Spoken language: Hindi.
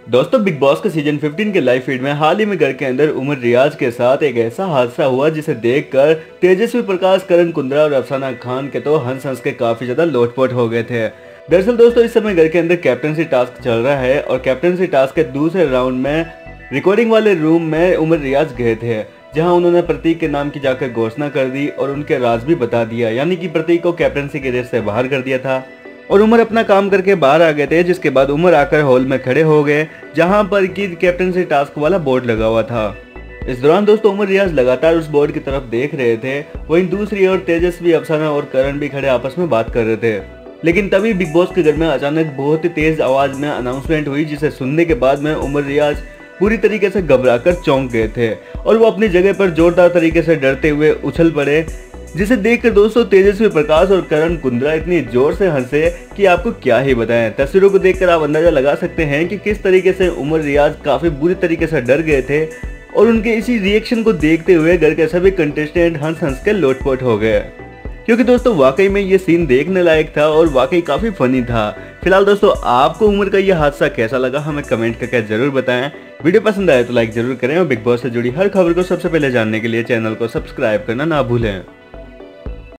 दोस्तों बिग बॉस के सीजन 15 के लाइव फीड में हाल ही में घर के अंदर उमर रियाज के साथ एक ऐसा हादसा हुआ जिसे देखकर तेजस्वी प्रकाश, करण कुंद्रा और अफसाना खान के तो हंस हंस के काफी ज्यादा लोटपोट हो गए थे। दरअसल दोस्तों इस समय घर के अंदर कैप्टनसी टास्क चल रहा है और कैप्टनसी टास्क के दूसरे राउंड में रिकॉर्डिंग वाले रूम में उमर रियाज गए थे, जहां उन्होंने प्रतीक के नाम की जाकर घोषणा कर दी और उनके राज भी बता दिया, यानी कि प्रतीक को कैप्टनसी के रेस से बाहर कर दिया था और उमर अपना काम करके बाहर आ गए थे। जिसके बाद उमर आकर हॉल में खड़े हो गए जहां पर कि कैप्टनसी टास्क वाला बोर्ड लगा हुआ था। इस दौरान दोस्तों उमर रियाज लगातार उस बोर्ड की तरफ देख रहे थे। वहीं दूसरी ओर तेजस्वी, अफसाना और करण भी खड़े आपस में बात कर रहे थे। लेकिन तभी बिग बॉस के घर में अचानक बहुत ही तेज आवाज में अनाउंसमेंट हुई, जिसे सुनने के बाद में उमर रियाज पूरी तरीके से घबराकर चौंक गए थे और वो अपनी जगह पर जोरदार तरीके से डरते हुए उछल पड़े, जिसे देखकर दोस्तों तेजस्वी प्रकाश और करण कुंद्रा इतनी जोर से हंसे कि आपको क्या ही बताएं। तस्वीरों को देखकर आप अंदाजा लगा सकते हैं कि किस तरीके से उमर रियाज काफी बुरी तरीके से डर गए थे और उनके इसी रिएक्शन को देखते हुए घर के सभी कंटेस्टेंट हंस हंस के लोटपोट हो गए, क्योंकि दोस्तों वाकई में ये सीन देखने लायक था और वाकई काफी फनी था। फिलहाल दोस्तों आपको उमर का ये हादसा कैसा लगा हमें कमेंट करके जरूर बताएं। वीडियो पसंद आए तो लाइक जरूर करें और बिग बॉस से जुड़ी हर खबर को सबसे पहले जानने के लिए चैनल को सब्सक्राइब करना ना भूलें।